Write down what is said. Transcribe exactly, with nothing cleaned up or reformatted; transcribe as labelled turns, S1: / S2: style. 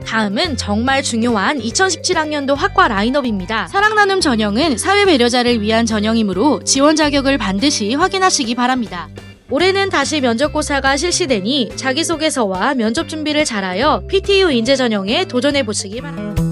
S1: 다음은 정말 중요한 이천십칠 학년도 학과 라인업입니다. 사랑나눔 전형은 사회 배려자를 위한 전형이므로 지원 자격을 반드시 확인하시기 바랍니다. 올해는 다시 면접고사가 실시되니 자기소개서와 면접 준비를 잘하여 피티유 인재 전형에 도전해보시기 바랍니다.